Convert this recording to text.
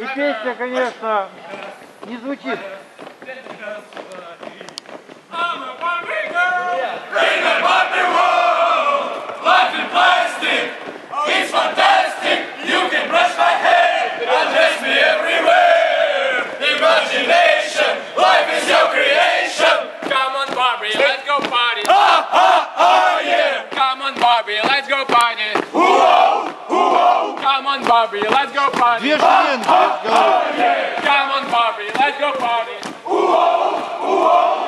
И песня, конечно, не звучит. Let's go party. Yeah. Come on, Barbie, let's go party. Come on, Barbie, let's go party. Две шеренги, я же говорю. Come on, Barbie, let's go party.